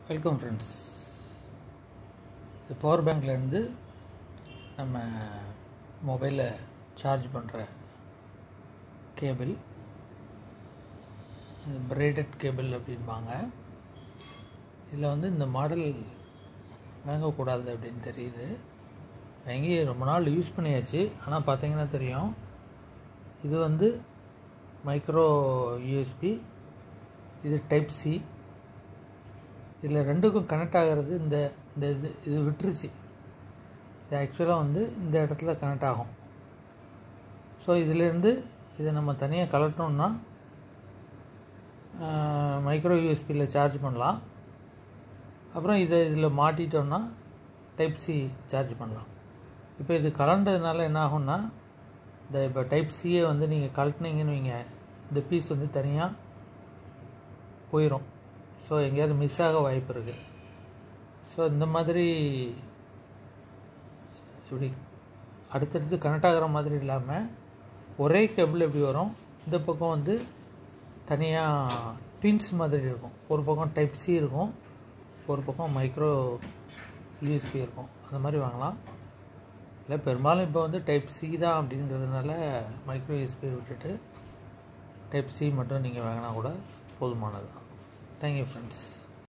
Welcome friends. இது power பேங்க்லேருந்து நம்ம மொபைலை சார்ஜ் பண்ணுற கேபிள், பிரைடட் கேபிள் அப்படின்பாங்க. இதில் இந்த மாடல் வாங்கக்கூடாது அப்படின்னு தெரியுது. வாங்கி ரொம்ப நாள் யூஸ் பண்ணியாச்சு. ஆனால் பார்த்தீங்கன்னா தெரியும், இது மைக்ரோ யூஎஸ்பி, இது டைப் சி. இதில் ரெண்டுக்கும் கனெக்ட் ஆகிறது இந்த இது விட்டுருச்சு. இது ஆக்சுவலாக இந்த இடத்துல கனெக்ட் ஆகும். ஸோ இதிலேருந்து இதை நம்ம தனியாக கலட்டணும்னா மைக்ரோ யூஎஸ்பியில் சார்ஜ் பண்ணலாம். அப்புறம் இதில் மாட்டிட்டோம்னா டைப் சி சார்ஜ் பண்ணலாம். இப்போ இது கலண்டதுனால என்ன ஆகும்னா, இப்போ டைப் சியை நீங்கள் கலட்டினீங்கன்னு வைங்க, இந்த பீஸ் தனியாக போயிடும். ஸோ எங்கேயாவது மிஸ் ஆக வாய்ப்பு இருக்குது. ஸோ இந்த மாதிரி இப்படி அடுத்தடுத்து கனெக்ட் ஆகிற மாதிரி இல்லாமல் ஒரே கேபிள் எப்படி வரும், இந்த பக்கம் தனியாக ட்வின்ஸ் மாதிரி இருக்கும். ஒரு பக்கம் டைப் சி இருக்கும், ஒரு பக்கம் மைக்ரோ யூஎஸ்பி இருக்கும். அந்த மாதிரி வாங்கலாம். இல்லை பெரும்பாலும் இப்போ டைப் சி தான் அப்படிங்கிறதுனால மைக்ரோ யூஎஸ்பி விட்டுட்டு டைப் சி மட்டும் நீங்கள் வாங்கினா கூட போதுமானது தான். Thank you friends.